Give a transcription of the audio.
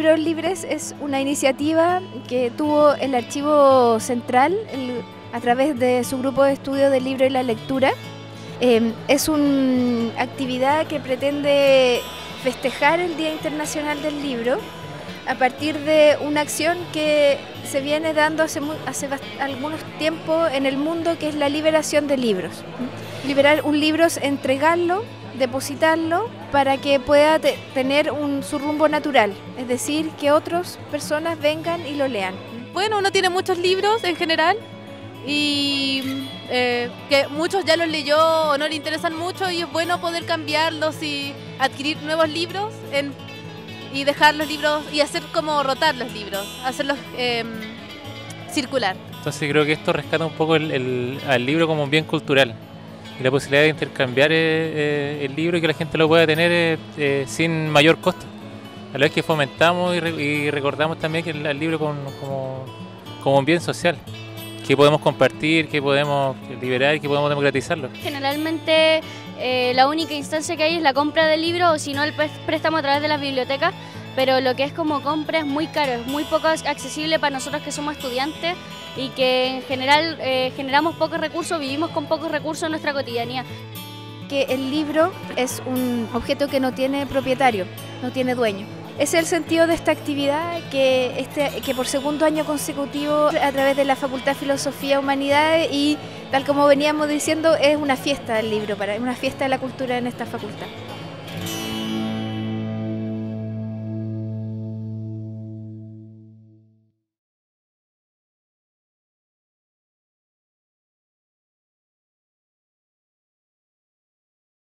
Libros Libres es una iniciativa que tuvo el Archivo Central a través de su grupo de estudio del libro y la lectura. Es una actividad que pretende festejar el Día Internacional del Libro a partir de una acción que se viene dando hace algunos tiempos en el mundo, que es la liberación de libros. Liberar un libro es entregarlo, depositarlo para que pueda tener su rumbo natural, es decir, que otras personas vengan y lo lean. Bueno, uno tiene muchos libros en general y que muchos ya los leyó o no le interesan mucho, y es bueno poder cambiarlos y adquirir nuevos libros y dejar los libros y hacer como rotar los libros, hacerlos circular. Entonces creo que esto rescata un poco al libro como un bien cultural y la posibilidad de intercambiar el libro y que la gente lo pueda tener sin mayor costo. A la vez que fomentamos y recordamos también que el libro como un bien social, que podemos compartir, que podemos liberar y que podemos democratizarlo. Generalmente la única instancia que hay es la compra del libro, o si no el préstamo a través de las bibliotecas, pero lo que es como compra es muy caro, es muy poco accesible para nosotros que somos estudiantes y que en general generamos pocos recursos, vivimos con pocos recursos en nuestra cotidianidad. Que el libro es un objeto que no tiene propietario, no tiene dueño. Ese es el sentido de esta actividad que por segundo año consecutivo, a través de la Facultad de Filosofía y Humanidades, y tal como veníamos diciendo, es una fiesta del libro, una fiesta de la cultura en esta facultad.